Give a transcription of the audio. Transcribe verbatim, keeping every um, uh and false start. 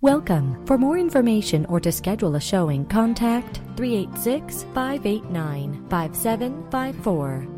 Welcome. For more information or to schedule a showing, contact three eight six, five eight nine, five seven five four.